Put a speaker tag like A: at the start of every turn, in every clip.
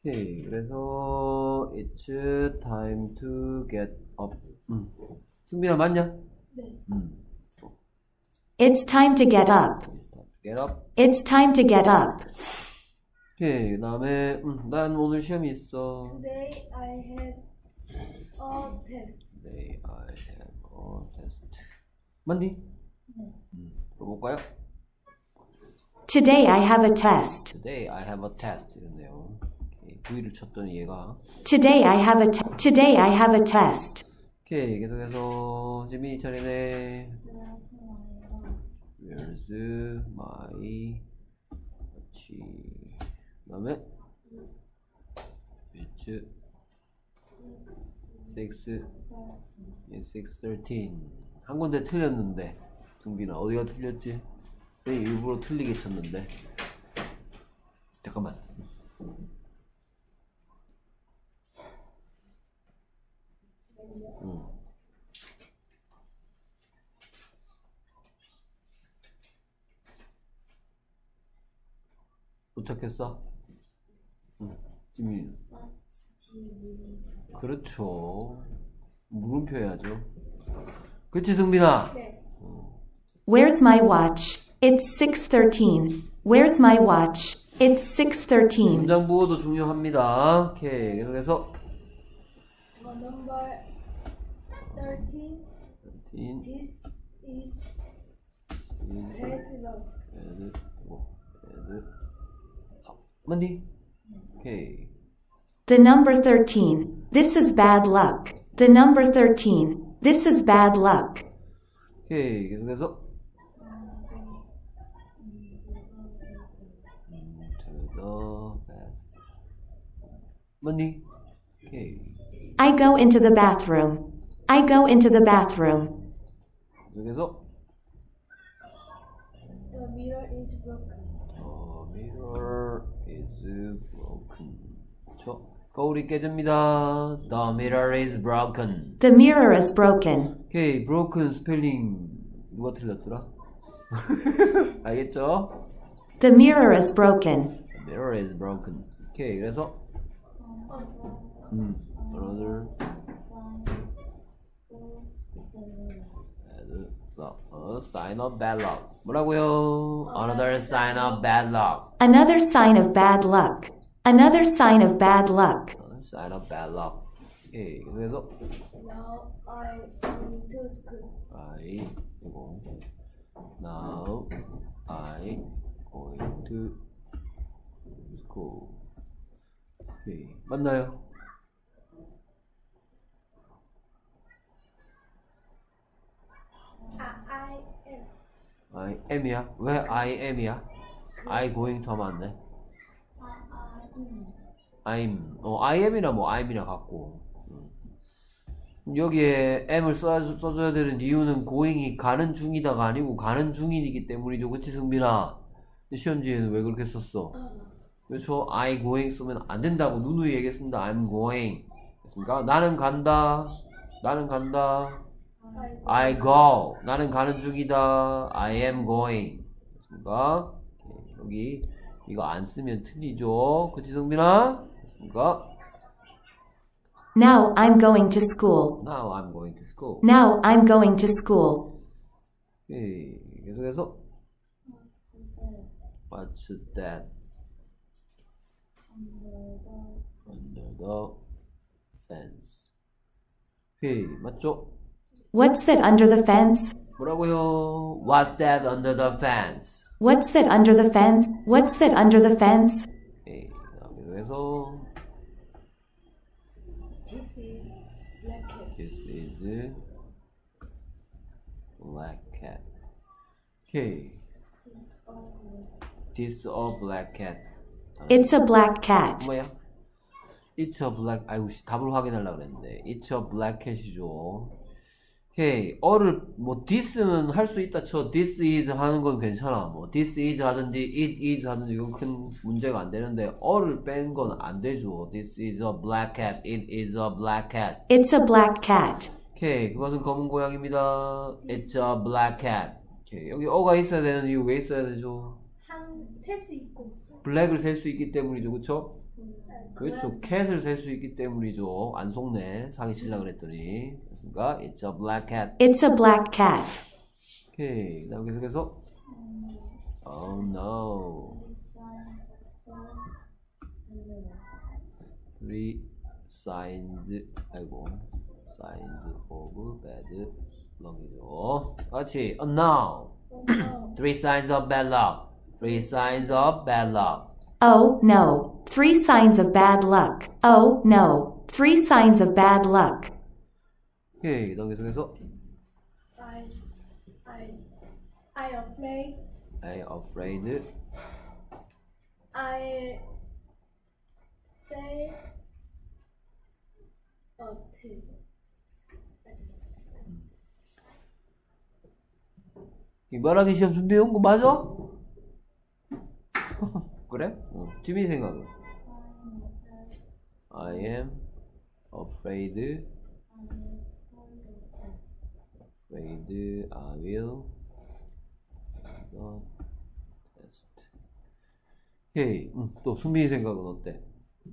A: 오케이. 그래서 it's time to get up. 승빈아 맞냐?
B: 네.
C: It's time to get up.
A: It's time to get up.
C: It's time to get up.
A: 오케이. 그다음에 난 오늘 시험이 있어.
B: Today I have a test.
A: Today I have a test. 맞니?
B: 네.
A: 들어볼까요?
C: Today I have a test.
A: Today I have a test. 이랬네요. V를 쳤더니 얘가.
C: Today I have a test.
A: 오케이. 계속해서 지민이 차례네. Where's my watch? 그 다음에 It's 6:13. 한 군데 틀렸는데 승빈아 어디가 틀렸지? 일부러 틀리게 쳤는데 잠깐만. 도착했어? 지민. 그렇죠. 물음표 해야죠. 그치 승빈아?
B: 네.
C: Where's my watch? It's 6:13. Where's my watch? It's 6:13.
A: 문장 부호도 중요합니다. 오케이. 계속해서
B: Number 13.
A: 13.
B: This is bad luck.
A: 맞니? 오케이.
C: The number 13. This is bad luck. The number 13. This is bad luck.
A: 오케이. 계속해서 to the bath. 맞니? 오케이.
C: I go into the bathroom. I go into the bathroom.
A: 계속해서
B: The mirror is broken.
A: The mirror is broken. 그렇죠? 거울이 깨집니다. The mirror is broken.
C: The mirror is broken.
A: 오케이. broken 스펠링 누가 틀렸더라? 알겠죠?
C: The mirror is broken.
A: The mirror is broken. 오케이. 그래서 another sign of bad luck. 뭐라고요? Another sign of bad luck.
C: Another sign of bad luck. Another sign of bad luck.
A: Sign of bad luck. 오케이. 그래서
B: Now I going to school.
A: I 이거 now I going to school. 오케이. 맞나요? I am이야? 왜 I am이야? I going to 하면 안 돼? I'm. I am이나 뭐 I'이나 같고. 여기에 am을 써줘야 되는 이유는 going이 가는 중이다가 아니고 가는 중이기 때문이죠. 그치 승빈아? 시험지에는 왜 그렇게 썼어? 그렇죠? I going 쓰면 안 된다고 누누이 얘기했습니다. I'm going. 됐습니까? 나는 간다. 나는 간다. I go. 나는 가는 중이다. I am going. 됐습니까? 여기 이거 안 쓰면 틀리죠. 그치 성빈아? 됐습니까?
C: Now I'm going to school.
A: Now I'm going to school.
C: Now I'm going to school.
A: 오케이. 계속해서 What's that? Under the fence. 오케이. 맞죠?
C: What's that under the fence?
A: 뭐라고요? What's that under the fence?
C: What's that under the fence? What's that under the fence?
A: 오케이. 계속해서
B: This is black cat.
A: This is black cat. 오케이. This a black cat.
C: It's a black cat.
A: 뭐야? It's a black. 아이고 답을 확인하려고 그랬는데. It's a black cat이죠. 오케이. 어를 뭐 this는 할 수 있다 쳐. This is 하는 건 괜찮아. 뭐 this is 하든지 it is 하든지 이건 큰 문제가 안 되는데 어를 뺀 건 안 되죠. This is a black cat. It is a black cat.
C: It's a black cat.
A: 오케이. 그것은 검은 고양이입니다. It's a black cat. 오케이. 여기 어가 있어야 되는 이유 왜 있어야 되죠?
B: 셀 수 있고.
A: 블랙을 셀 수 있기 때문이죠. 그쵸? 그렇죠. 캣을 셀 수 있기 때문이죠. 안 속네. 사기 치려고 그랬더니. 그렇습니까? It's a black cat.
C: It's a black cat.
A: 오케이. 그 다음 계속해서 Oh no. Three signs 아이고 signs of bad luck이죠. 같이 oh no. Three signs of bad luck. Three signs of bad luck.
C: Oh no. 3 signs of bad luck. Oh no. 3 signs of bad luck.
A: 오케이. 그 다음 계속해서
B: I afraid.
A: I afraid.
B: I say a tip.
A: 이 말하기 시험 준비해 온 거 맞아? 그래? 지민이 생각은? I am afraid. Afraid I will not test. 오케이. 또 승민이 생각은 어때?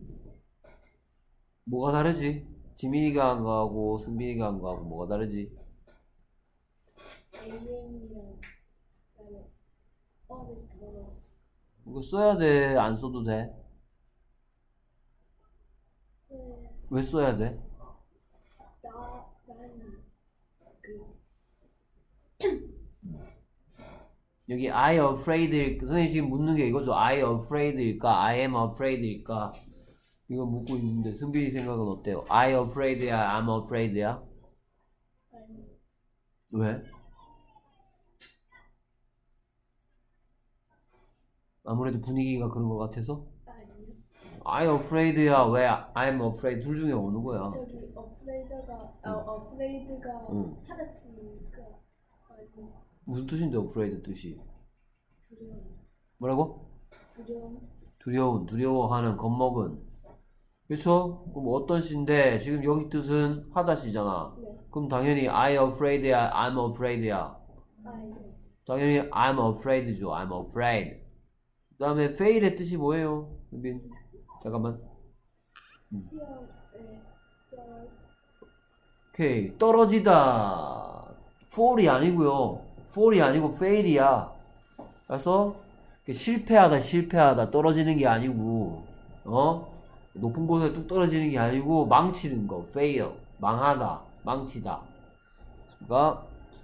A: 뭐가 다르지? 지민이가 한 거하고 승민이가 한 거하고 뭐가 다르지?
B: AM이랑 그다음에 더
A: 이거 써야 돼? 안 써도 돼? 왜 써야 돼?
B: 나는
A: 여기 I afraid 선생님 지금 묻는 게 이거죠. I afraid일까? I am afraid일까? 이거 묻고 있는데 승빈이 생각은 어때요? I afraid야? I'm afraid야? 왜? 아무래도 분위기가 그런 것 같아서? I afraid야? 왜 I'm afraid? 둘 중에 어느 거야?
B: 저기 afraid가 하다시니까
A: 무슨 뜻인데 afraid 뜻이?
B: 두려움.
A: 뭐라고?
B: 두려움.
A: 두려워하는, 겁먹은. 그쵸? 그럼 어떤 시인데 지금 여기 뜻은 하다시잖아.
B: 네.
A: 그럼 당연히 I afraid야? I'm afraid야? 당연히 I'm afraid죠. I'm afraid. 그 다음에 fail의 뜻이 뭐예요? 은빈 잠깐만.
B: 시험에
A: 오케이. 떨어지다. fall이 아니고요. fall이 아니고 fail이야. 그래서 실패하다 떨어지는 게 아니고 높은 곳에 뚝 떨어지는 게 아니고 망치는 거 fail. 망하다. 망치다. 그러니까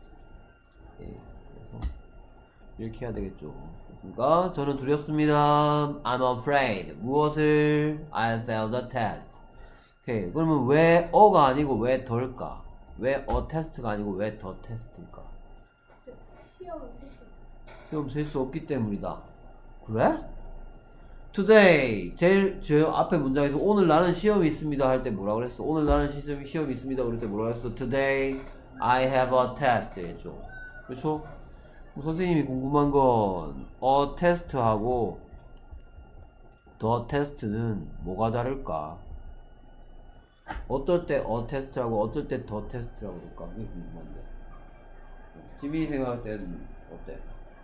A: 그래서 이렇게 해야 되겠죠. 그러니까 저는 두렵습니다. I'm afraid. 무엇을? I failed the test. 오케이. 그러면 왜 어가 아니고 왜 덜까? 왜 테스트가 아니고 왜 더 테스트일까?
B: 시험을 쓸 수 없어요.
A: 시험 셀 수 없기 때문이다. 그래? Today 제일 앞에 문장에서 오늘 나는 시험이 있습니다 할 때 뭐라 그랬어? 오늘 나는 시험이 있습니다 그럴 때 뭐라 그랬어? Today I have a test 했죠. 그렇죠? 선생님이 궁금한 건 a test하고 the test는 뭐가 다를까? 어떨 때 a test하고 어떨 때 the test라고 그럴까? 그게 궁금한데. 지민이 생각할 때는 어때?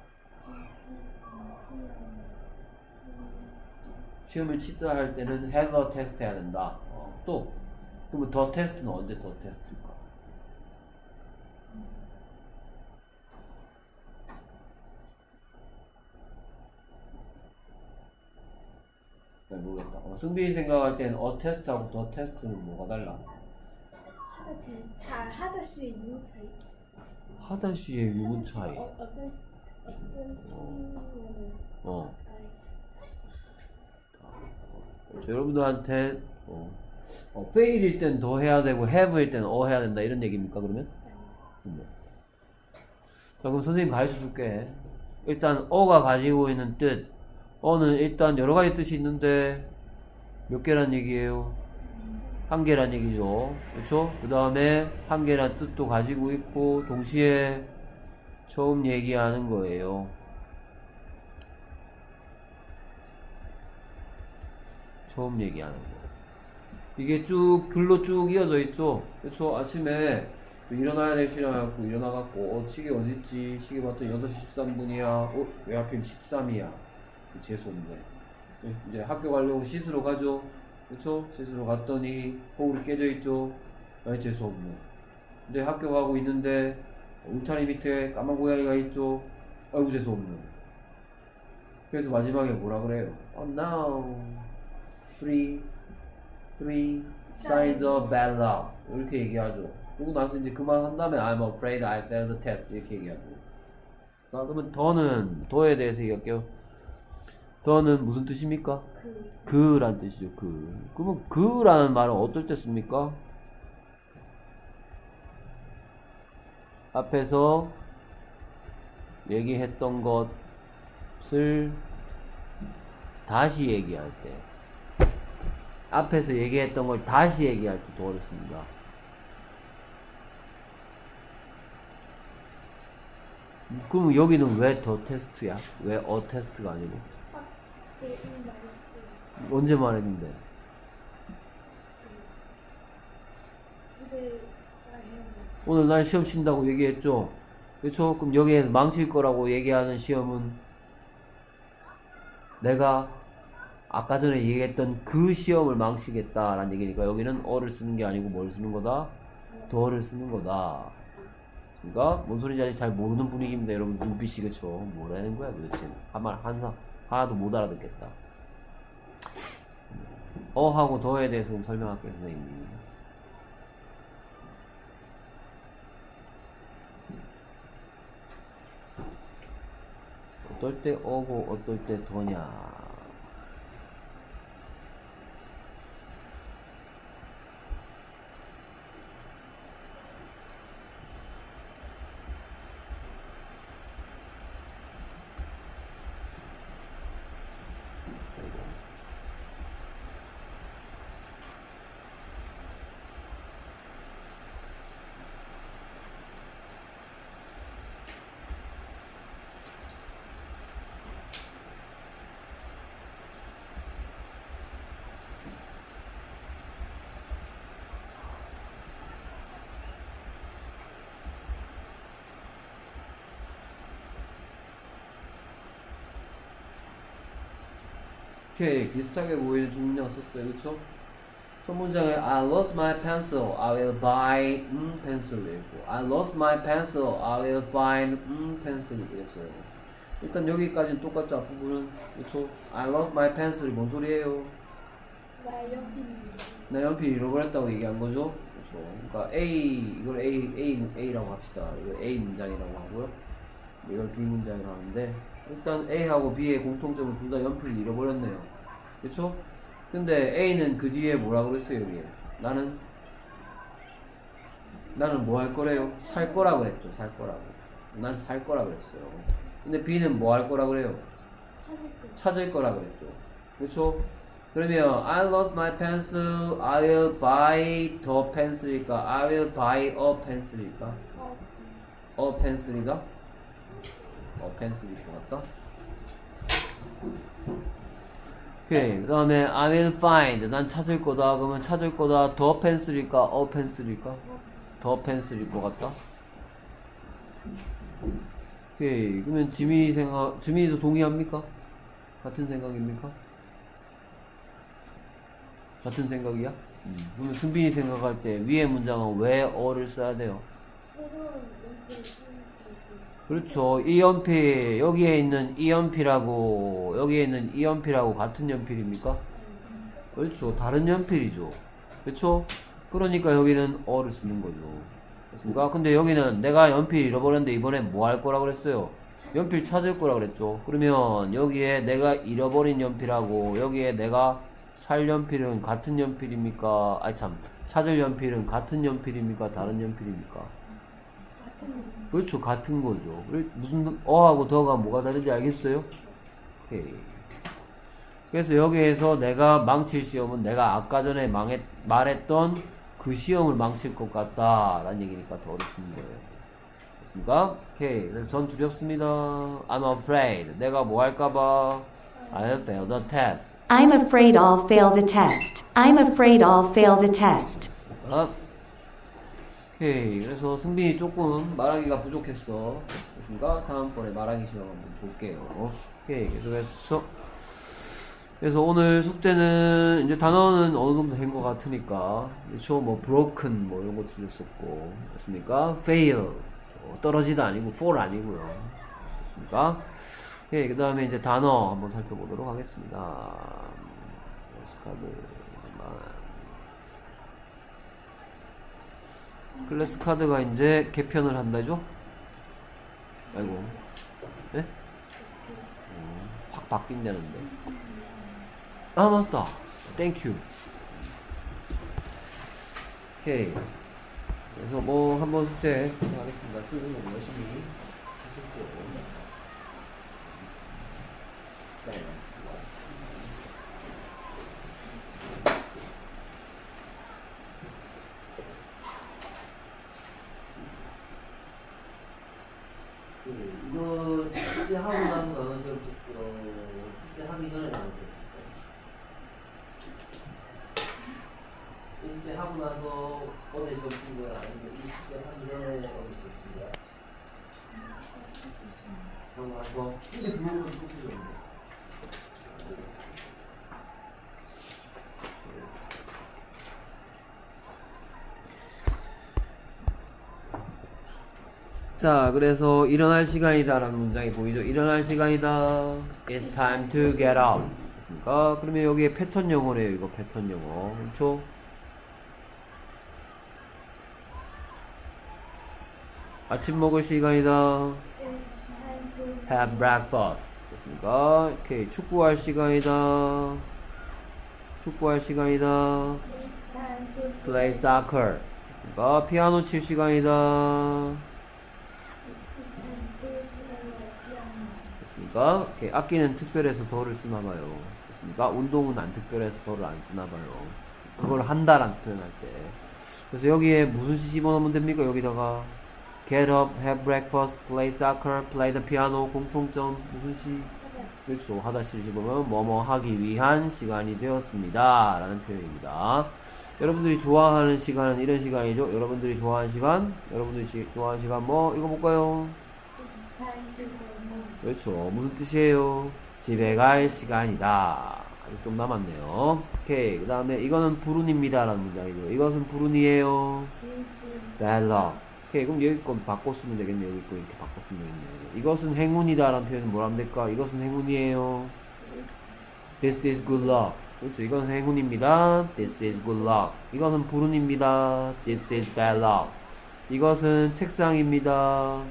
A: 시험을 치다 할 때는 have a test 해야 된다. 또 그러면 the test는 언제 the test일까? 잘 모르겠다. 승빈이 생각할 때는 a test하고 the test는 뭐가 달라?
B: 하다시의 유무 차이.
A: 하다시의 유무 차이.
B: 어떤 시는
A: 여러분들한테 fail일 땐 더 해야 되고 have일 땐 해야 된다 이런 얘기입니까 그러면? 네. 자 그럼 선생님 가르쳐 줄게. 일단 어가 가지고 있는 뜻 어는 일단 여러 가지 뜻이 있는데 몇 개란 얘기예요? 한 개란 얘기죠. 그렇죠? 그 다음에 한 개란 뜻도 가지고 있고 동시에 처음 얘기하는 거예요. 처음 얘기하는 거. 이게 쭉 글로 쭉 이어져 있죠. 그렇죠? 아침에 일어나야 될 시간 갖고 일어나갖고 시계 어딨지? 시계 봤더니 6시 13분이야. 왜 하필 13이야? 재수없네. 이제 학교 가려고 씻으러 가죠. 그쵸? 씻으러 갔더니 거울이 깨져 있죠. 아이 재수없네. 이제 학교 가고 있는데 울타리 밑에 까만 고양이가 있죠. 아이고 재수없네. 그래서 마지막에 뭐라 그래요? Oh no, three signs of bad luck 이렇게 얘기하죠. 그리고 나서 이제 그만한 다음에 I'm afraid I failed the test 이렇게 얘기하죠. 자, 그러면 더에 대해서 얘기할게요. 더는 무슨 뜻입니까? 그란 뜻이죠. 그러면 그라는 말은 어떨 때 씁니까? 앞에서 얘기했던 것을 다시 얘기할 때, 앞에서 얘기했던 걸 다시 얘기할 때 더를 씁니다. 그럼 여기는 왜 더 테스트야? 왜 어 테스트가 아니고? 언제 말했는데? 오늘 날 시험 친다고 얘기했죠? 그렇죠? 그럼 여기에 망칠 거라고 얘기하는 시험은 내가 아까 전에 얘기했던 그 시험을 망치겠다라는 얘기니까 여기는 어를 쓰는 게 아니고 뭘 쓰는 거다? 더를 쓰는 거다. 그러니까 뭔 소리인지 아직 잘 모르는 분위기입니다. 여러분 눈빛이. 그쵸? 뭐라는 거야 도대체? 하나도 못 알아듣겠다. 어하고 더에 대해서는 설명할게요 선생님. 어떨 때 어고 어떨 때 더냐. 오케이, 비슷하게 보이는 두 문장 썼어요. 그쵸? 첫 문장에 I lost my pencil, I will buy pencil 이랬고 I lost my pencil, I will find pencil 이랬어요. 일단 여기까지는 똑같죠. 앞부분은. 그쵸? I lost my pencil이 뭔 소리예요? 나 연필 잃어버렸다고 얘기한 거죠. 그쵸? 그러니까 이걸 A라고 합시다. 이걸 A 문장이라고 하고요. 이걸 B 문장이라고 하는데 일단 A하고 B의 공통점은 둘 다 연필을 잃어버렸네요. 그쵸? 근데 A는 그 뒤에 뭐라고 그랬어요, 여기에? 나는 뭐 할 거래요? 살 거라 그랬죠, 살 거라고. 난 살 거라 그랬어요. 근데 B는 뭐 할 거라 그래요? 찾을 거라 그랬죠. 그쵸? 그러면 I lost my pencil, I will buy the pencil일까? I will buy a pencil일까? a pencil이다? pencil일 것 같다. 오케이. 그 다음에 I will find. 난 찾을 거다. 그러면 찾을 거다. the pencil일까? a pencil일까? the pencil일 것 같다. 오케이. 그러면 지민이도 동의합니까? 같은 생각입니까? 같은 생각이야? 그러면 승빈이 생각할 때 위의 문장은 왜 어를 써야 돼요? 그렇죠. 이 연필, 여기에 있는 이 연필하고 같은 연필입니까? 그렇죠. 다른 연필이죠. 그렇죠? 그러니까 여기는 어를 쓰는 거죠. 그렇습니까? 근데 여기는 내가 연필 잃어버렸는데 이번에 뭐 할 거라 그랬어요? 연필 찾을 거라 그랬죠. 그러면 여기에 내가 잃어버린 연필하고 여기에 내가 살 연필은 같은 연필입니까? 찾을 연필은 같은 연필입니까? 다른 연필입니까? 그렇죠. 같은 거죠. 무슨 어하고 더가 뭐가 다른지 알겠어요? 오케이. 그래서 여기에서 내가 망칠 시험은 내가 아까 전에 말했던 그 시험을 망칠 것 같다 라는 얘기니까 더를 쓰는 거예요. 됐습니까? 오케이. 그래서 전 두렵습니다. I'm afraid. 내가 뭐 할까봐 I'll fail the test.
C: I'm afraid I'll fail the test. I'm afraid I'll fail the test.
A: 오케이. 그래서 승빈이 조금 말하기가 부족했어. 됐습니까? 다음번에 말하기 시험 한번 볼게요. 오케이. 계속해서 그래서 오늘 숙제는 이제 단어는 어느 정도 된 것 같으니까 그렇죠. 뭐 broken 뭐 이런 거 틀렸었고 됐습니까? fail 떨어지다 아니고 fall 아니고요. 됐습니까? 예, 그 다음에 이제 단어 한번 살펴보도록 하겠습니다. 클래스 카드가 이제 개편을 한다죠? 아이고, 네? 확 바뀐다는데. 아, 맞다. 땡큐. 오케이. 그래서 뭐 한번 숙제 하겠습니다. 쓰는 거 열심히 쓰셨고. 이거 숙제 하고 나서 나눠 적었어. 숙제 하기 전에 나눠 적었어. 숙제 하고 나서 어제 적은 거야? 아니면 이 숙제 하기 전에 어제 적은 거야? 하고 나서 근데 그거는 또 필요한데. 자, 그래서 일어날 시간이다 라는 문장이 보이죠? 일어날 시간이다. It's time to get up. 됐습니까? 그러면 여기에 패턴 영어래요. 이거 패턴 영어. 그렇죠? 아침 먹을 시간이다.
B: It's time to
A: Have breakfast. 됐습니까? 오케이. 축구할 시간이다. 축구할 시간이다.
B: It's time to
A: Play soccer. 됐습니까? 피아노 칠 시간이다. 됐습니까? 오케이. 악기는 특별해서 더를 쓰나봐요. 됐습니까? 운동은 안 특별해서 더를 안 쓰나봐요. 그걸 한다란 표현할 때. 그래서 여기에 무슨 시 집어넣으면 됩니까? 여기다가 get up, have breakfast, play soccer, play the piano. 공통점 무슨 시? 그렇죠. 하다시를 집으면 뭐뭐 하기 위한 시간이 되었습니다 라는 표현입니다. 여러분들이 좋아하는 시간은 이런 시간이죠. 여러분들이 좋아하는 시간, 좋아하는 시간 뭐 읽어볼까요?
B: It's time to go home.
A: 그렇죠. 무슨 뜻이에요? 집에 갈 시간이다. 아직 좀 남았네요. 오케이. 그 다음에 이거는 불운입니다 라는 문장이죠. 이것은 불운이에요.
B: This is
A: bad luck. 오케이. 그럼 여기 건 바꿔 쓰면 되겠네요. 여기 거 이렇게 바꿔 쓰면 되겠네요. 이것은 행운이다 라는 표현은 뭐라 하면 될까? 이것은 행운이에요. This is good luck. 그렇죠. 이것은 행운입니다. This is good luck. 이것은 불운입니다. This is bad luck. 이것은 책상입니다.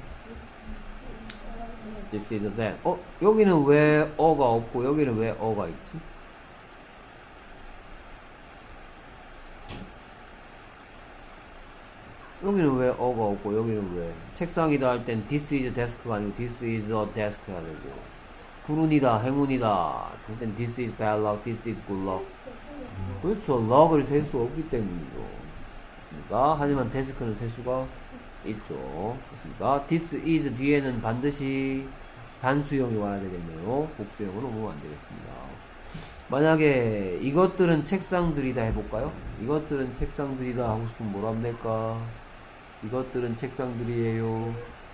A: This is a desk. 여기는 왜 어가 없고 여기는 왜 어가 있지? 여기는 왜 어가 없고 여기는 왜 책상이다 할 땐 this is a desk가 아니고 this is a desk 해야 되고 불운이다 행운이다 할 땐 this is bad luck, this is good luck. 그렇죠. luck을 셀 수 없기 때문이죠. 그렇습니까? 하지만 데스크는 셀 수가 있죠. 그렇습니까? this is 뒤에는 반드시 단수형이 와야 되겠네요. 복수형으로 오면 안 되겠습니다. 만약에 이것들은 책상들이다 해볼까요? 이것들은 책상들이다 하고 싶으면 뭐라 하면 될까? 이것들은 책상들이에요.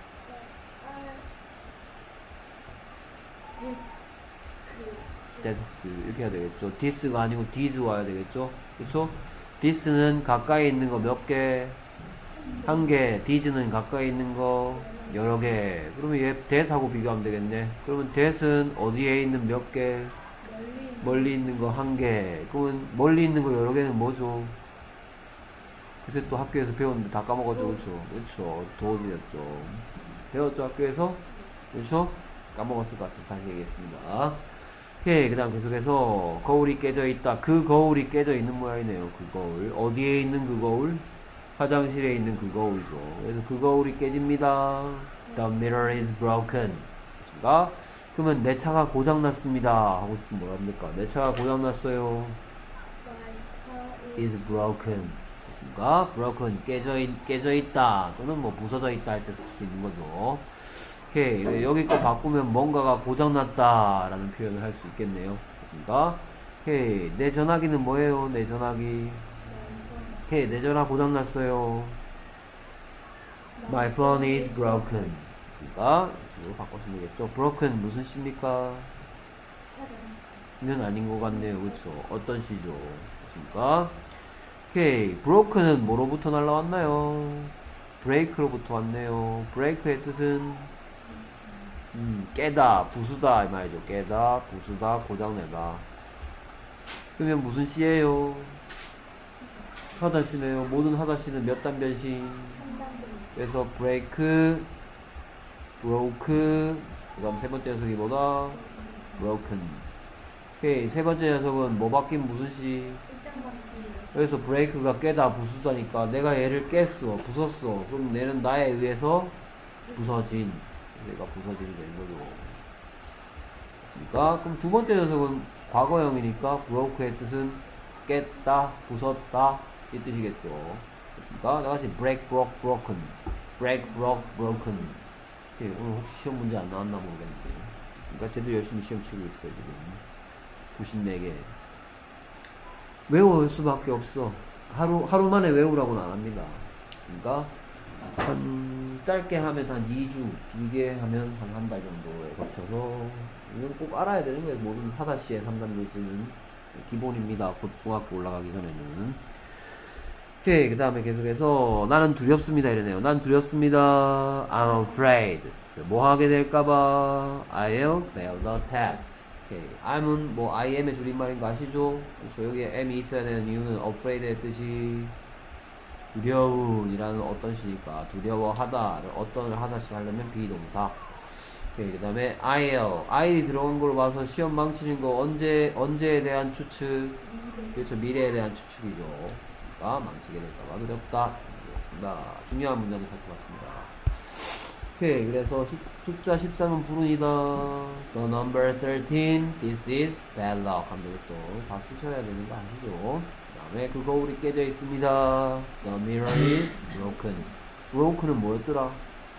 A: desks 이렇게 해야 되겠죠. this가 아니고 these 와야 되겠죠. 그렇죠? this는 가까이 있는 거 몇 개? 한 개. these는 가까이 있는 거 여러 개. 그러면 얘 that하고 비교하면 되겠네. 그러면 that은 어디에 있는 몇 개? 멀리 있는 거 한 개. 그러면 멀리 있는 거 여러 개는 뭐죠? 그새 또 학교에서 배웠는데 다 까먹었죠. 그렇죠? 그렇죠. 도즈였죠. 배웠죠 학교에서? 그렇죠? 까먹었을 것 같아서 다시 얘기했습니다. 오케이. 그 다음 계속해서 거울이 깨져 있다. 그 거울이 깨져 있는 모양이네요. 그 거울. 어디에 있는 그 거울? 화장실에 있는 그 거울이죠. 그래서 그 거울이 깨집니다. The mirror is broken. 됐습니까? 그러면 내 차가 고장났습니다 하고 싶으면 뭐라 합니까? 내 차가 고장났어요. is broken. 됐습니까? broken. 깨져 있다. 또는 뭐 부서져 있다 할 때 쓸 수 있는 거죠. 오케이. 여기 거 바꾸면 뭔가가 고장났다 라는 표현을 할 수 있겠네요. 됐습니까? 오케이. 내 전화기는 뭐예요? 내 전화기. 오케이. 내 전화 고장났어요. My phone is broken. 됐습니까? 이거 바꿔주면 되겠죠. broken 무슨 시입니까? 는 아닌 것 같네요. 그쵸? 어떤 시죠? 그렇습니까? 오케이. broken은 뭐로부터 날라왔나요? break로부터 왔네요. break의 뜻은 깨다, 부수다 이 말이죠. 깨다, 부수다, 고장내다. 그러면 무슨 시예요? 하다시네요. 모든 하다시는 몇 단변신?
B: 3단변.
A: 그래서 break, broke, 그 다음 세 번째 녀석이 뭐다? broken. 오케이. 세 번째 녀석은 뭐 바뀐 무슨 시?
B: 입장 바뀌기.
A: 그래서 break가 깨다 부수자니까 내가 얘를 깼어, 부쉈어. 그럼 얘는 나에 의해서 부서진, 얘가 부서지게 되는 거죠. 됐습니까? 그럼 두 번째 녀석은 과거형이니까 broke의 뜻은 깼다, 부쉈다 이 뜻이겠죠. 됐습니까? 나같이 break, broke, broken, break, broke, broken. 예, 오늘 혹시 시험 문제 안 나왔나 모르겠는데. 됐습니까? 쟤들 열심히 시험 치고 있어요 지금. 94개. 외울 수밖에 없어. 하루 만에 외우라고는 안 합니다. 됐습니까? 한 짧게 하면 한 2주, 길게 하면 한 달 정도에 거쳐서 이건 꼭 알아야 되는 거예요. 모든 하다시의 3단변신은 기본입니다. 곧 중학교 올라가기 전에는. 오케이. 그 다음에 계속해서 나는 두렵습니다 이러네요. 난 두렵습니다. I'm afraid. 뭐 하게 될까봐 I'll fail the test. 오케이. I'm은 뭐 I am의 줄임말인 거 아시죠? 그렇죠. 여기에 am이 있어야 되는 이유는 afraid의 뜻이 두려운이라는 어떤 시니까 두려워하다를 어떤을 하다시 하려면 비동사. 오케이. 그 다음에 I'이 들어간 걸로 봐서 시험 망치는 거 언제에 대한 추측? 그렇죠. 미래에 대한 추측이죠. 그러니까 망치게 될까봐 두렵다. 그렇습니다. 중요한 문제는 살펴봤습니다. 오케이. 그래서 숫자 13은 불운이다. The number 13, this is bad luck 하면 되겠죠. 다 쓰셔야 되는 거 아시죠? 그 다음에 그 거울이 깨져 있습니다. The mirror is broken. broken은 뭐였더라?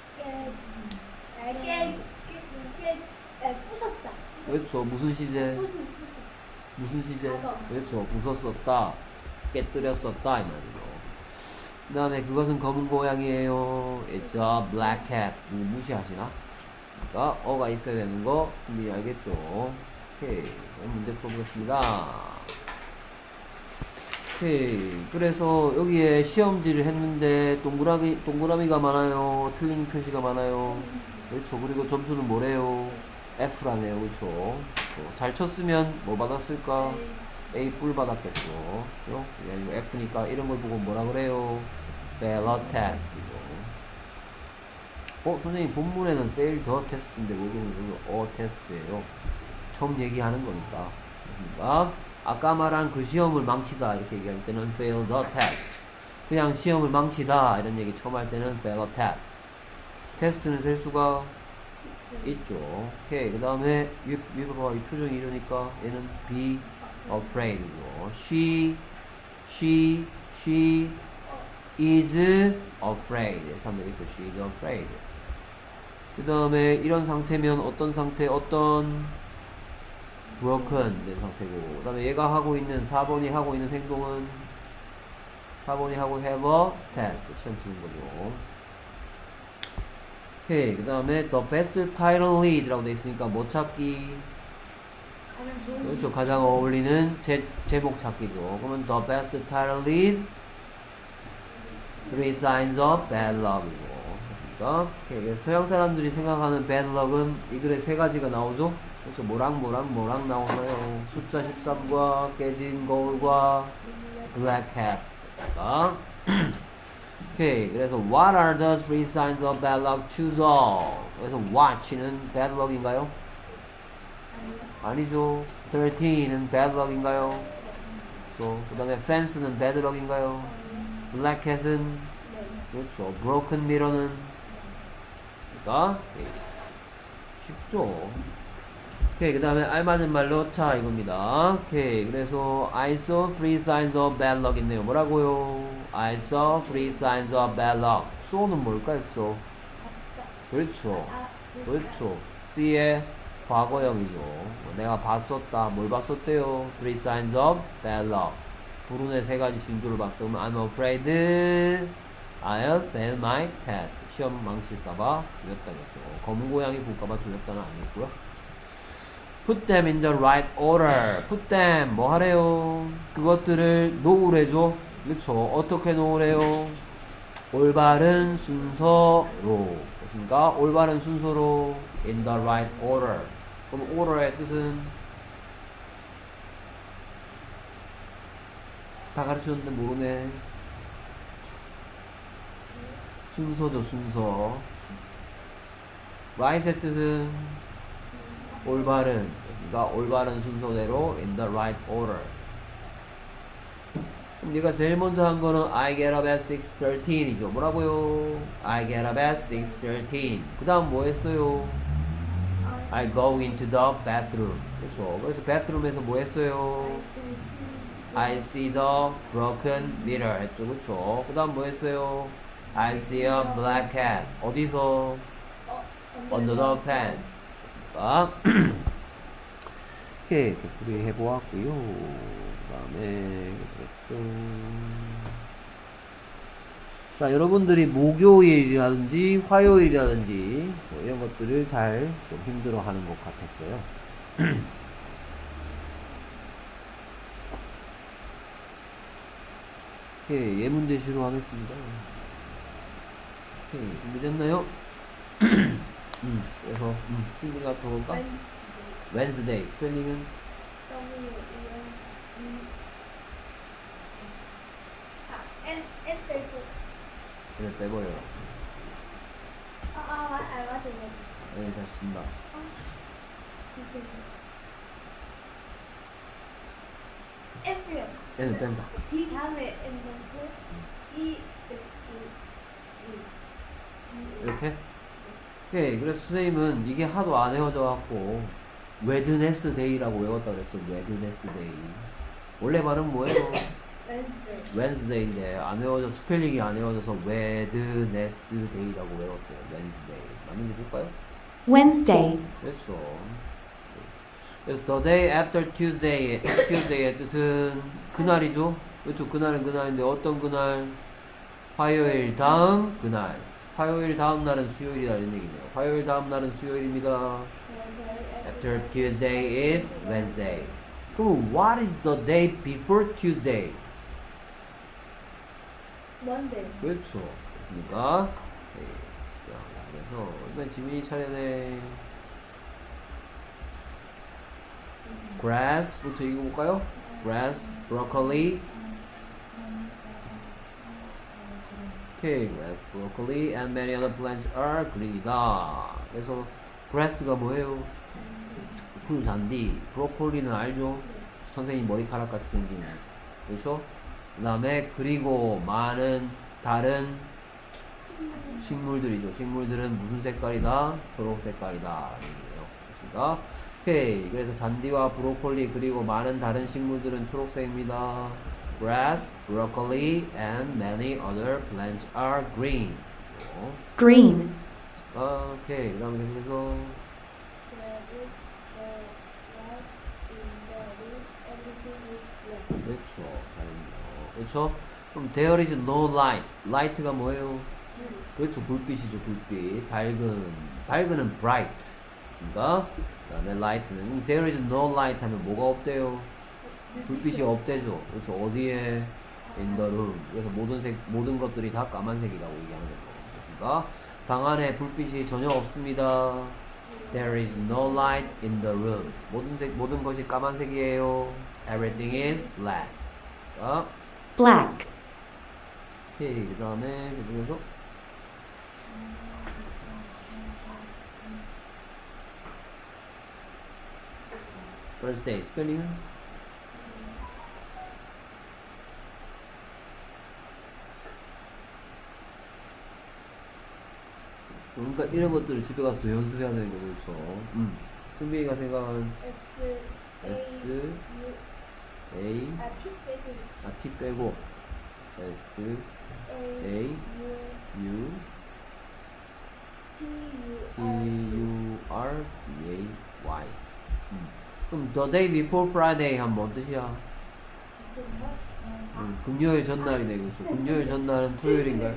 B: 부쉈다.
A: 그렇죠. 무슨 시제?
B: 부순.
A: 무슨 시제?
B: 작업.
A: 그렇죠. 부쉈었다. 깨뜨렸었다 이 말이죠. 그 다음에 그것은 검은 고양이에요. It's a black cat. 무시하시나? 그러니까 어가 있어야 되는 거 준비 알겠죠? 오케이. 문제 풀어보겠습니다. 오케이. 그래서 여기에 시험지를 했는데 동그라미가 많아요. 틀린 표시가 많아요. 그렇죠. 그리고 점수는 뭐래요? F라네요. 그렇죠. 잘 쳤으면 뭐 받았을까? A 뿔 받았겠죠. 이거 F니까 이런 걸 보고 뭐라 그래요? fail a test. 선생님 본문에는 fail the test인데 여기는 a test예요. 처음 얘기하는 거니까. 그렇습니까? 아까 말한 그 시험을 망치다 이렇게 얘기할 때는 fail the test. 그냥 시험을 망치다 이런 얘기 처음 할 때는 fail a test. 테스트는 셀 수가 있죠. 오케이. 그 다음에 봐봐. 이 표정이 이러니까 얘는 be afraid죠. She is afraid. 이렇게 하면 되겠죠. She is afraid. 그 다음에 이런 상태면 어떤 상태? 어떤 broken 된 상태고. 그 다음에 얘가 하고 있는 4번이 하고 있는 행동은 4번이 하고 have a test. 시험 치는 거죠. 오케이. 그 다음에 the best title is 라고 돼 있으니까 뭐 찾기? 그렇죠. 가장 어울리는 제목 찾기죠. 그러면 the best title is three signs of bad luck이죠. 그렇습니까? 오케이. 그래서 서양 사람들이 생각하는 bad luck은 이 글에 세 가지가 나오죠. 그렇죠. 뭐랑 나오나요? 숫자 13과 깨진 거울과 black cat. 됐습니까? 오케이. 그래서 what are the three signs of bad luck? Choose all. 그래서 watch는 bad luck인가요? 아니죠. 13은 bad luck인가요? 그렇죠. 그 다음에 fence는 bad luck인가요? black cat은 그렇죠. broken mirror는 그러니까 쉽죠. 오케이. 그 다음에 알맞은 말로 차 이겁니다. 오케이. 그래서 I saw three signs of bad luck 있네요. 뭐라고요? I saw three signs of bad luck. saw는 뭘까요? saw. 그렇죠. 그렇죠. see의 과거형이죠. 내가 봤었다. 뭘 봤었대요? Three signs of bad luck. 불운의 세 가지 징조를 봤어. 그러면 I'm afraid I'll fail my test. 시험 망칠까봐 두렵다겠죠. 검은 고양이 볼까봐 두렵다는 아니고요. Put them in the right order. Put them 뭐 하래요? 그것들을 놓으래죠. 그렇죠. 어떻게 놓으래요? 올바른 순서로. 그렇습니까? 올바른 순서로. In the right order. 그럼 order의 뜻은 다 가르쳤는데 모르네. 순서죠, 순서. right의 뜻은 올바른. 그러니까 올바른 순서대로 in the right order. 그럼 네가 제일 먼저 한 거는 I get up at 6:13이죠. 뭐라고요? I get up at 6:13. 그 다음 뭐 했어요? I go into the bathroom. 그렇죠. 그래서 bathroom에서 뭐 했어요? I see the broken mirror 했죠. 그렇죠. 그 다음 뭐 했어요? I see a black cat. 어디서? Under the fence. 됐습니까? 오케이, 개풀이 해보았고요. 그 다음에 그랬어. 자, 여러분들이 목요일이라든지 화요일이라든지 이런 것들을 잘 좀 힘들어하는 것 같았어요. 오케이, 예문제시로 하겠습니다. 오케이, 준비됐나요? 그래서 친구가 들어올까? Wednesday 스펠링은
B: N 빼고.
A: 그래 빼버려라.
B: 맞아.
A: 네, 다시 쓴다.
B: F요.
A: N은 뺀다.
B: D 다음에 N 넣고 E S E.
A: 이렇게? 오케이, 그래서 선생님은 이게 하도 안 외워져 갖고 Wednesday라고 외웠다 그랬어. Wednesday. 원래 말은 뭐예요? Wednesday인데 안 외워져, 스펠링이 안 외워져서 Wednesday라고 외웠대요. Wednesday. 맞는지 볼까요?
C: Wednesday.
A: 그렇죠. 그래서 the day after Tuesday의 뜻은 그날이죠. 그렇죠. 그날은 그날인데 어떤 그날? 화요일 다음 그날. 화요일 다음 날은 수요일이다 이런 얘기네요. 화요일 다음 날은 수요일입니다. After Tuesday is Wednesday. 그럼 what is the day before Tuesday?
B: Monday.
A: 그렇죠. 됐습니까? 그래서 이건 지민이 차례네. grass부터 읽어볼까요? grass, broccoli. Okay, grass, broccoli, and many other plants are green이다. 그래서 grass가 뭐예요? 풀 잔디. 브로콜리는 알죠? 선생님 머리카락 같이 생긴. 그렇죠? 그 다음에 그리고 많은 다른 식물들이죠. 식물들은 무슨 색깔이다? 초록 색깔이다. 얘기예요. 됐습니까? 오케이. 그래서 잔디와 브로콜리 그리고 많은 다른 식물들은 초록색입니다. Grass, broccoli, and many other plants are green.
C: Green.
A: 오케이. 그 다음에 계속해서 그렇죠. 잘했네요. 그렇죠? 그럼 there is no light. light가 뭐예요? 그렇죠. 불빛이죠. 불빛. 밝은은 bright. 그러니까 그 다음에 light는 there is no light 하면 뭐가 없대요? 불빛이 없대죠. 그렇죠. 어디에? in the room. 그래서 모든 것들이 다 까만색이라고 얘기하는 거죠. 그렇습니까? 방 안에 불빛이 전혀 없습니다. There is no light in the room. 모든 것이 까만색이에요. Everything is black. 그렇습니까?
C: Black.
A: 오케이. 그 다음에 계속해서 Thursday 스펠링은? 그러니까 이런 것들을 집에 가서 더 연습해야 되는 거죠. 그렇죠? 승빈이가 생각하는 S A T 빼고 S A U T U R D A Y. 그럼 the day before Friday 하면 뭔 뜻이야? 금요일 전날이네. 그렇죠. 금요일 전날은 토요일인가요?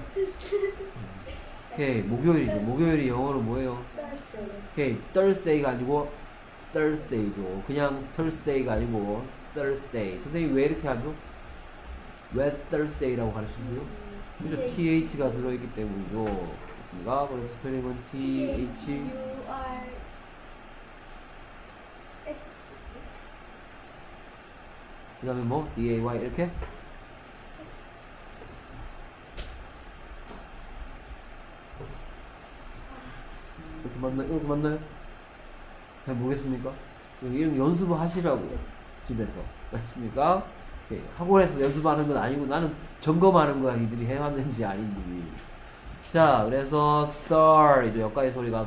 A: 오케이. 목요일이죠. 목요일이 영어로 뭐예요? 오케이. Thursday가 아니고 Thursday죠. 그냥 Thursday가 아니고 Thursday. 선생님이 왜 이렇게 하죠? 왜 Thursday라고 가르쳐줘요? 그죠? TH가 들어있기 때문이죠. 그렇습니까? 그래서 스펠링은 TH
B: S
A: 그 다음에 뭐? DAY 이렇게? 이렇게 맞나요? 이렇게 맞나요? 잘 모르겠습니까? 이런 연습을 하시라고 집에서 맞습니까? 오케이. 학원에서 연습하는 건 아니고 나는 점검하는 거야 이들이 해왔는지 아닌지. 자 그래서 Thur이죠. 여기까지 소리가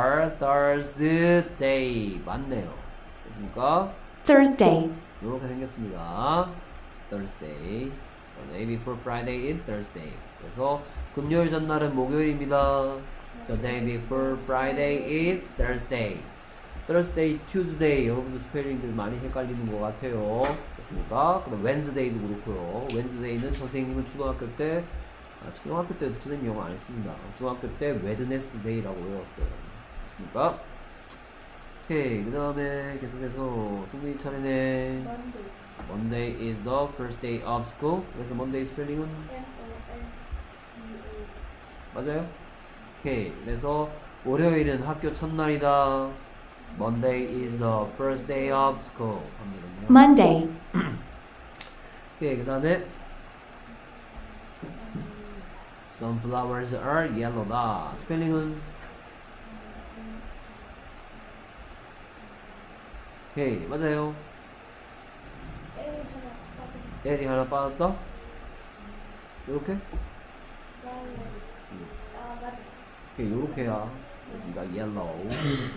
A: Thursday 맞네요. 그러니까
C: Thursday.
A: 이렇게 생겼습니다. Thursday. The day before Friday is Thursday. 그래서 금요일 전날은 목요일입니다. The day before Friday is Thursday. Thursday, Tuesday 여러분들 스펠링들 많이 헷갈리는 것 같아요. 그렇습니까? 그다음 Wednesday도 그렇고요. Wednesday는 선생님은 초등학교 때 선생님 영어 안 했습니다. 중학교 때 Wednesday라고 외웠어요. 그렇습니까? 오케이 그 다음에 계속해서 승민이 차례네.
B: Monday
A: Monday is the first day of school. 그래서 Monday 스펠링은
B: MONDA
A: 맞아요? 오케이 그래서 월요일은 학교 첫날이다. Monday is the first day of school. 하면 되겠네요.
C: Monday.
A: 오케이 그 다음에 Sunflowers are yellow다. 스펠링은 오케이 맞아요.
B: L 하나 빠진
A: L이 하나 빠졌다. 요렇게?
B: yellow 아 맞아
A: 오케이 요렇게야. 그러니까 yellow.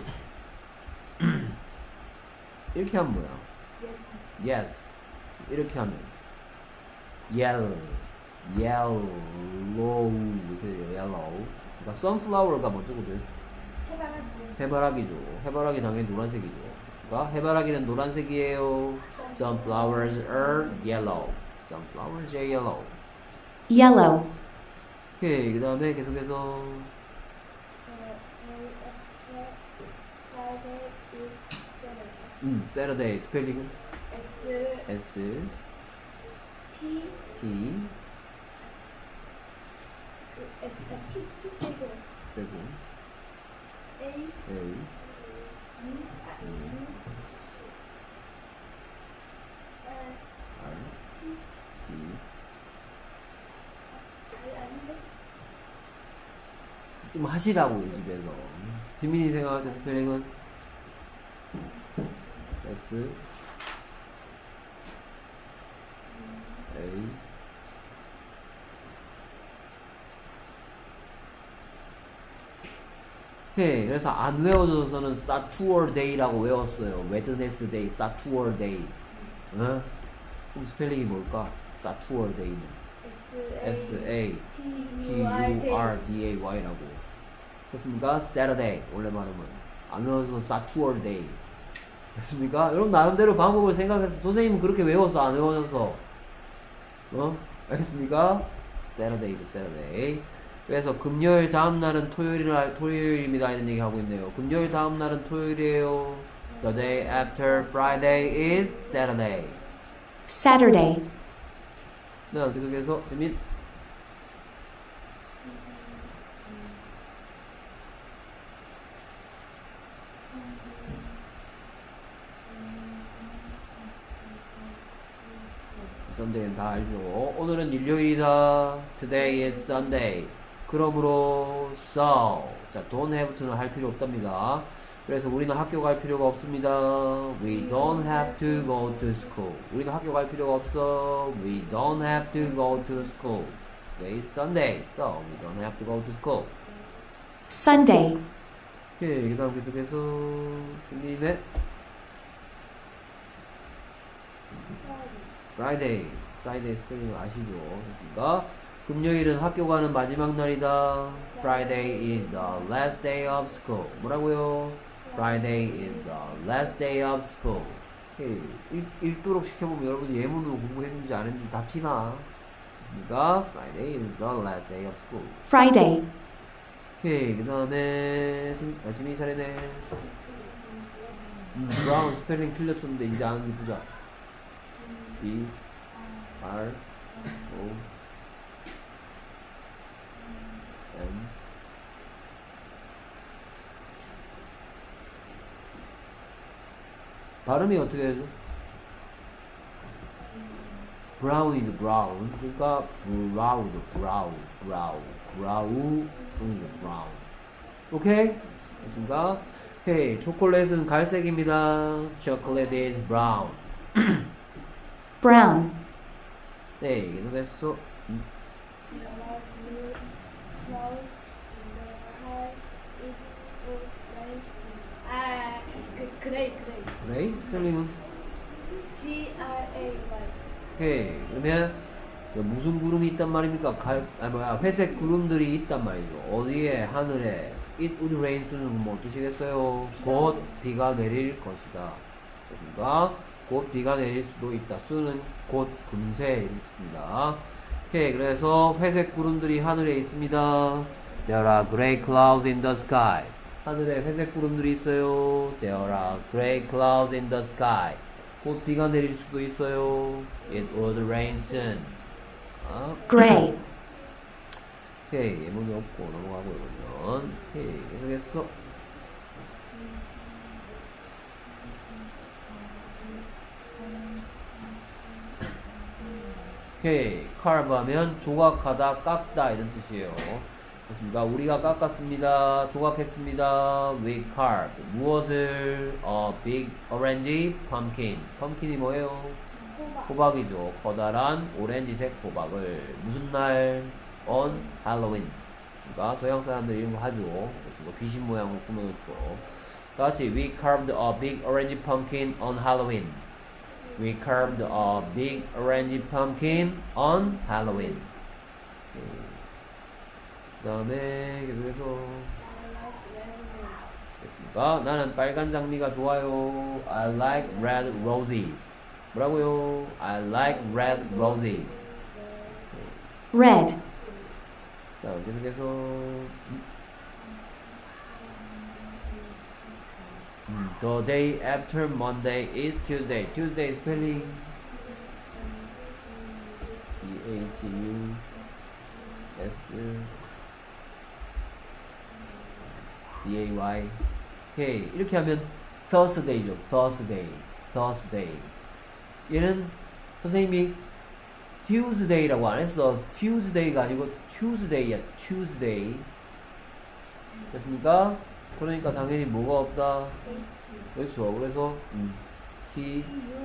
A: 이렇게 하면 뭐야?
B: yes
A: Yes. 이렇게 하면 yellow, yellow 이렇게 돼요. yellow. 그러니까 sunflower가 뭐죠?
B: 해바라기
A: 해바라기죠. 해바라기 당연히 노란색이죠. 그러니까 해바라기는 노란색이에요. Sunflowers are yellow. Sunflowers are yellow.
C: Yellow.
A: 오케이 그 다음에 계속해서
B: Friday is Saturday
A: Saturday 스펠링은
B: S
A: S
B: T
A: T
B: S T T 빼고
A: 빼고
B: A
A: A
B: U
A: R T
B: 아닌데
A: 좀 하시라고요 집에서. 지민이 생각할 때 스펠링은 S A 네, 그래서 안 외워져서는 Saturday라고 외웠어요. Wednesday, Saturday. 어? 그럼 스펠링이 뭘까? Saturday는 S A T U R D A Y라고. 그렇습니까? Saturday 원래 말하면 안 외워서 Saturday. 됐습니까? 여러분 나름대로 방법을 생각해서 선생님은 그렇게 외워서 안 외워져서 알겠습니까? Saturday죠, Saturday. 그래서 금요일 다음 날은 토요일입니다 이런 얘기 하고 있네요. 금요일 다음 날은 토요일이에요. The day after Friday is Saturday.
C: Saturday.
A: 네, 계속해서 재민. Sunday는 다 알죠. 오늘은 일요일이다. Today is Sunday. 그러므로 so 자 don't have to는 할 필요 없답니다. 그래서 우리는 학교 갈 필요가 없습니다. We don't have to go to school. 우리는 학교 갈 필요가 없어. We don't have to go to school. Today is Sunday, so we don't have to go to school.
C: Sunday.
A: 예, 그 다음 계속해서 준비네. Friday 스펠링 아시죠? 됐습니까? 금요일은 학교 가는 마지막 날이다. Friday is the last day of school. 뭐라고요? Friday is the last day of school. 오케이. 읽도록 시켜보면 여러분이 예문으로 공부했는지 안 했는지 다 티나. 됐습니까? Friday is the last day of school.
C: Friday.
A: 오케이. 그 다음에 지민이 차례네. 브라운 스펠링 틀렸었는데 이제 아는지 보자. B R O N 발음이 어떻게 되죠? 브라운이죠, 브라운. 그러니까 브라우죠, 브라우. 브라운이죠, 브라운. 오케이? 됐습니까? 오케이. 초콜릿은 갈색입니다. Chocolate is brown.
C: brown,
A: 네, 이게 됐어.
B: There are blue clouds in the sky. It would rain soon. Gray.
A: 그레이? 스펠링은?
B: Gray.
A: 오케이. 그러면 무슨 구름이 있단 말입니까? 회색 구름들이 있단 말이죠. 어디에? 하늘에. It would rain soon은 뭐 뜻이겠어요? 곧 비가 내릴 것이다. 됐습니까? 곧 비가 내릴 수도 있다. soon은 곧 금세 이런 뜻입니다. 오케이. 그래서 회색 구름들이 하늘에 있습니다. There are gray clouds in the sky. 하늘에 회색 구름들이 있어요. There are gray clouds in the sky. 곧 비가 내릴 수도 있어요. It would rain soon.
C: gray,
A: 오케이. 예문이 없고 넘어가고요. 그러면 오케이. 계속했어. 오케이. carve 하면 조각하다, 깎다 이런 뜻이에요. 그렇습니까? 우리가 깎았습니다. 조각했습니다. We carved. 무엇을? A big orange pumpkin. pumpkin이 뭐예요? 호박이죠. 커다란 오렌지색 호박을. 무슨 날? On Halloween. 그렇습니까? 서양 사람들이 이런 거 하죠. 그렇습니까? 귀신 모양으로 꾸며놓죠. 다같이 We carved a big orange pumpkin on Halloween. We carved a big orange pumpkin on Halloween. 그 다음에 계속해서 됐습니까? 나는 빨간 장미가 좋아요. I like red roses. 뭐라고요? I like red roses.
C: red,
A: 자, 계속해서 The day after Monday is Tuesday. Tuesday spelling Thursday. 오케이. 이렇게 하면 Thursday죠. Thursday. 얘는 선생님이 Tuesday라고 안 했어. Tuesday가 아니고 Tuesday야. Tuesday. 됐습니까? 그러니까 당연히 뭐가 없다. 그렇죠. 그래서 T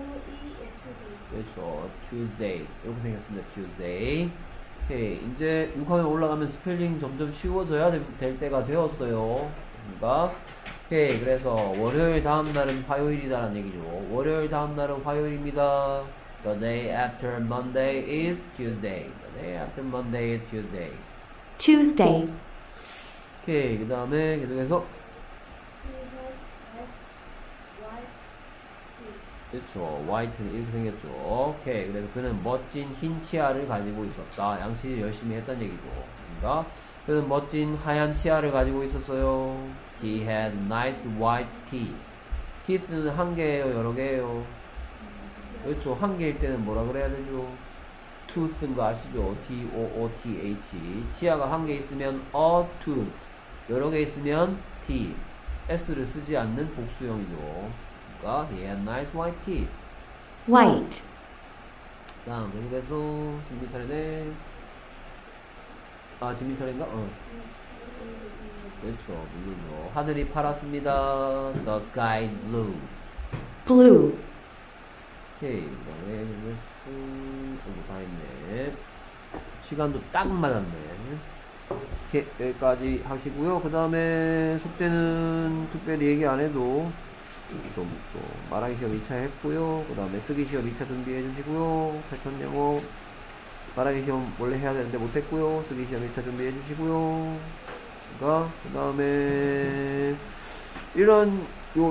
A: 그렇죠. Tuesday 이렇게 생겼습니다. Tuesday. 오케이. 이제 6학년 올라가면 스펠링 점점 쉬워져야 될 때가 되었어요. 그러니까 오케이. 그래서 월요일 다음 날은 화요일이다라는 얘기죠. 월요일 다음 날은 화요일입니다. The day after Monday is Tuesday. The day after Monday is Tuesday.
C: Tuesday,
A: 오케이. 그 다음에 계속해서 그렇죠. 화이트는 이렇게 생겼죠. 오케이. 그래서 그는 멋진 흰 치아를 가지고 있었다. 양치를 열심히 했다는 얘기죠. 그러니까 그는 멋진 하얀 치아를 가지고 있었어요. He had nice white teeth. teeth는 한 개예요, 여러 개예요? 그렇죠. 한 개일 때는 뭐라 그래야 되죠? tooth인 거 아시죠? T-O-O-T-H. 치아가 한 개 있으면 a tooth. 여러 개 있으면 teeth. S를 쓰지 않는 복수형이죠. 그러니까 he had nice white teeth.
C: white,
A: 다음 계속해서 진민 차례네. 아, 진민 차례인가? 그렇죠. 블루죠. 하늘이 파랗습니다. The sky is blue.
C: blue,
A: 오케이. 그 다음에 계속해서 다 했네. 시간도 딱 맞았네. 이렇게 여기까지 하시고요. 그 다음에 숙제는 특별히 얘기 안 해도 좀 또 말하기 시험 2차 했고요. 그 다음에 쓰기 시험 2차 준비해 주시고요. 패턴 영어 말하기 시험 원래 해야 되는데 못했고요. 쓰기 시험 1차 준비해 주시고요. 그 다음에 이런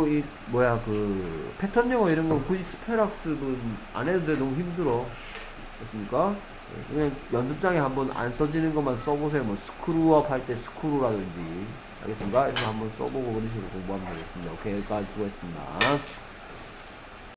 A: 그 패턴 영어 이런 건 굳이 스펠 학습은 안 해도 돼. 너무 힘들어. 됐습니까? 그냥 연습장에 한번 안 써지는 것만 써보세요. 뭐 스크루업 할 때 스크루라든지 알겠습니까? 이렇게 한번 써보고 그런 식으로 공부하면 되겠습니다. 오케이, 여기까지 수고했습니다.